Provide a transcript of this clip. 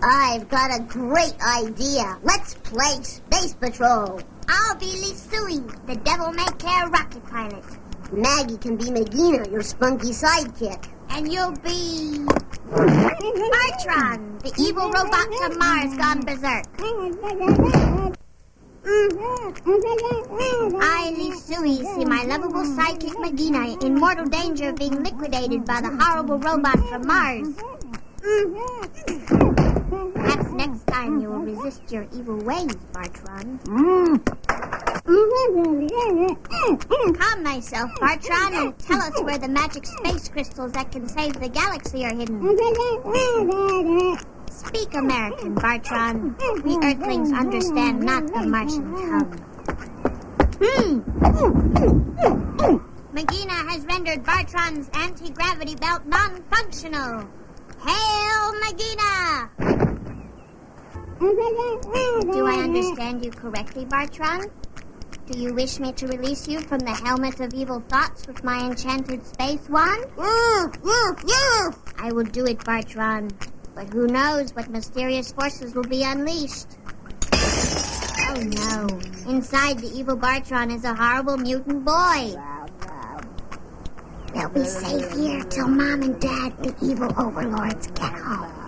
I've got a great idea. Let's play Space Patrol. I'll be Lisui, the devil-may-care rocket pilot. Maggie can be Magina, your spunky sidekick. And you'll be... Bartron, the evil robot from Mars gone berserk. I, Lisui, see my lovable sidekick Magina in mortal danger of being liquidated by the horrible robot from Mars. Perhaps next time you will resist your evil ways, Bartron. Calm thyself, Bartron, and tell us where the magic space crystals that can save the galaxy are hidden. Speak American, Bartron. We Earthlings understand not the Martian tongue. Magina has rendered Bartron's anti-gravity belt non-functional. Hail, Magina! Do I understand you correctly, Bartron? Do you wish me to release you from the helmet of evil thoughts with my enchanted space wand? I will do it, Bartron. But who knows what mysterious forces will be unleashed? Oh no. Inside the evil Bartron is a horrible mutant boy. They'll be safe here till Mom and Dad, the evil overlords, get home.